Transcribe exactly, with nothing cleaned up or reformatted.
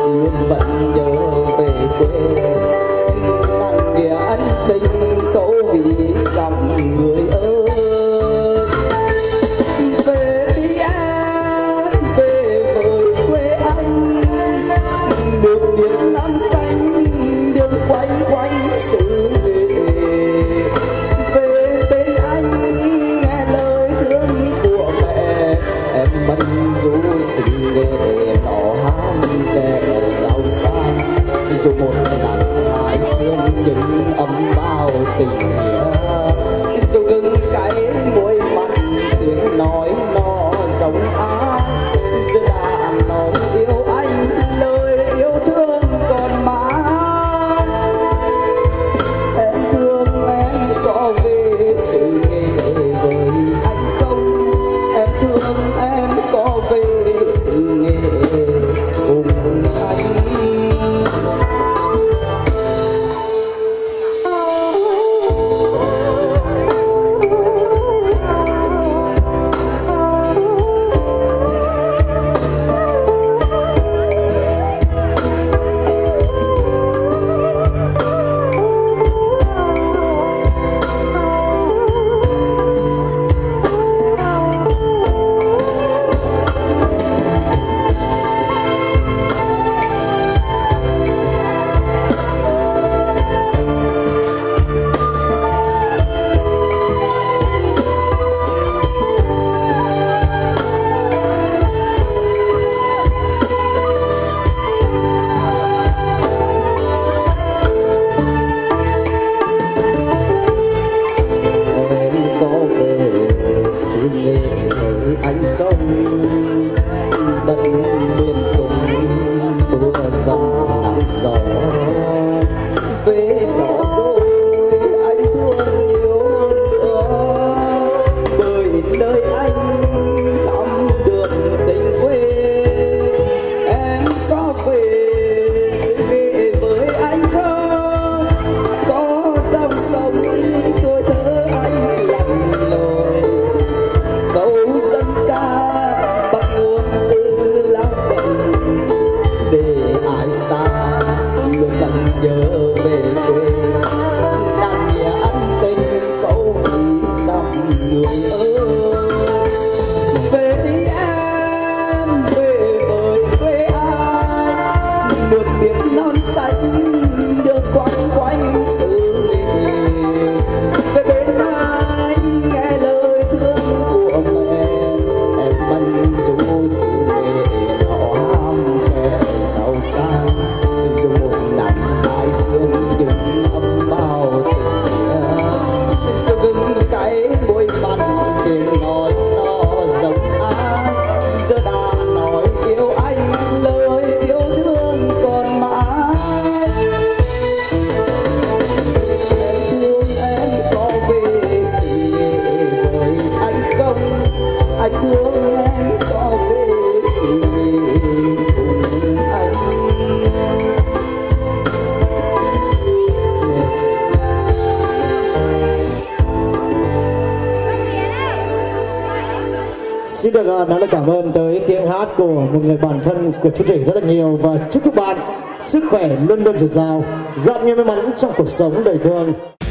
luôn vẫn nhớ về quê. Nặng nghĩa ân tình câu vì dòng người ơi. Về đi em, về với quê anh, được biển non xanh đường quanh quanh xứ nghệ. Về bên anh nghe lời thương của mẹ, em mân du xứ nghệ đỏ ham kẻ giàu sang. Dù một nắng hai sương những ấm bao tình nghĩa, dù gừng cay muối mặn tiếng nói nó giống ai. Giờ đã nói yêu anh lời yêu thương còn mãi. Em thương em có về sự nghệ với anh không? Em thương em có về sự nghệ cùng anh. Anh không tận miền cùng mưa dầm nắng gió. Về đó đôi anh thương nhiều nữa, bởi nơi anh thăm được tình quê. Em có về sự nghệ với anh không? Có dòng sông tuổi thơ anh lặn lội, câu dân ca bắt nguồn từ lá phận. Để ai xa luôn vẫn nhớ về quê, nàng nghĩa ân tình câu vì dòng người ơi. Về đi em, về với quê anh, được biển non xanh được quanh quanh xứ nghệ. Về bên anh nghe lời thương của mẹ, em mân du xứ nghệ họ ham kẻ giàu sang. Dù một nắng hai sương những ấm bao tình nghĩa, dù gừng cay muối mặn tiếng nói nó giống ai. Giờ đã nói yêu anh lời yêu thương còn mãi. Em thương em có về sự nghệ với anh không? Anh thương em có về sự nghệ cùng anh. Xin được uh, nói lời cảm ơn tới tiếng hát của một người bạn thân của chú Rể rất là nhiều, và chúc các bạn sức khỏe luôn luôn dồi dào, gặp nhiều may mắn trong cuộc sống đời thương.